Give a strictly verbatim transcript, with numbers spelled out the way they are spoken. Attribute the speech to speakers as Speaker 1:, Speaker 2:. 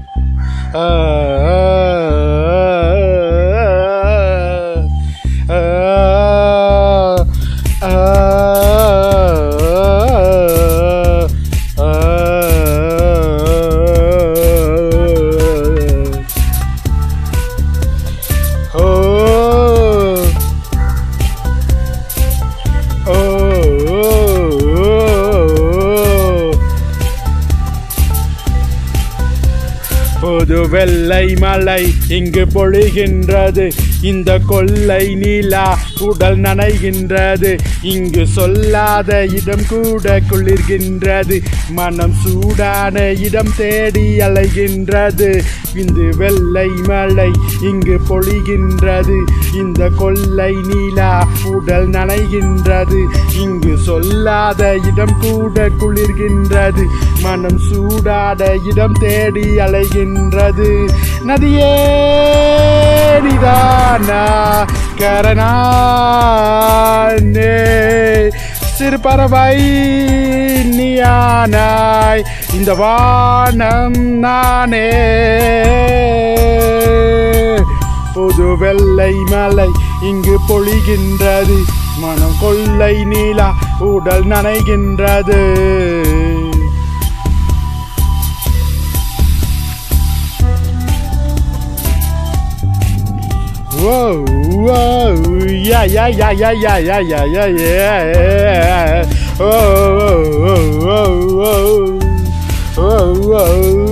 Speaker 1: புது வெள்ளை மலை இங்கு பொழிகின்றது, இந்த கொள்ளை நீலா உடல் நனைகின்றது. இங்கு சொல்லாத இடம் கூட குளிர்கின்றது, மனம் சூடான இடம் தேடி அலைகின்றது. இந்த வெள்ளை மலை இங்கு பொழிகின்றது, இந்த கொள்ளை நீலா உடல் நனைகின்றது. இங்கு சொல்லாத இடம் கூட குளிர்கின்றது, மனம் சூடான இடம் தேடி அலைகின்றது. நதியே நீதானா கரணானே, சிறு பறவை நீயானாய், இந்த வானம் நானே. புது வெள்ளை மலை இங்கு பொழிகின்றது, மனம் கொள்ளை நீலா உடல் நனைகின்றது. Whoa, whoa, yeah, yeah, yeah, yeah, yeah, yeah, yeah, yeah, yeah. Oh, oh, oh, oh, oh, oh, oh, oh.